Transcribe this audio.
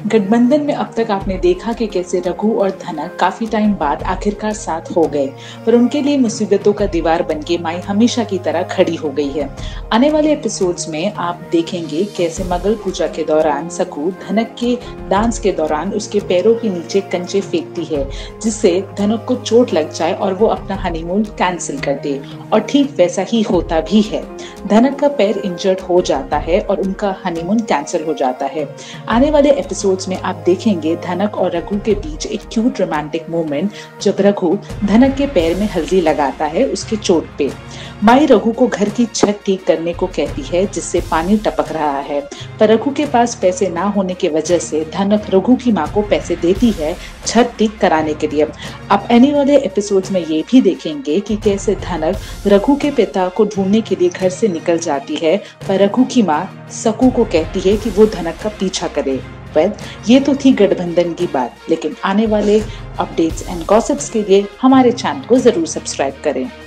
गठबंधन में अब तक आपने देखा कि कैसे रघु और धनक काफी टाइम बाद आखिरकार साथ हो गए, पर उनके लिए मुसीबतों का दीवार बनके माई हमेशा की तरह खड़ी हो गई है। आने वाले एपिसोड्स में आप देखेंगे कैसे मंगल पूजा के दौरान सकू धनक के डांस के दौरान उसके पैरों के नीचे कंचे फेंकती है, जिससे धनक को चोट लग जाए और वो अपना हनीमून कैंसिल कर दे। और ठीक वैसा ही होता भी है। धनक का पैर इंजर्ड हो जाता है और उनका हनीमून कैंसिल हो जाता है। आने वाले एपिसोड्स में आप देखेंगे धनक और रघु के बीच एक क्यूट रोमांटिक मोमेंट, जब रघु धनक के पैर में हल्दी लगाता है उसके चोट पे। माई रघु को घर की छत ठीक करने को कहती है, जिससे पानी टपक रहा है, पर रघु के पास पैसे ना होने की वजह से धनक रघु की माँ को पैसे देती है छत ठीक कराने के लिए। आप आने वाले एपिसोड्स में ये भी देखेंगे कि कैसे धनक रघु के पिता को ढूंढने के लिए घर से निकल जाती है, पर रघु की माँ सकू को कहती है कि वो धनक का पीछा करे। ये तो थी गठबंधन की बात, लेकिन आने वाले अपडेट्स एंड गॉसिप्स के लिए हमारे चैनल को जरूर सब्सक्राइब करें।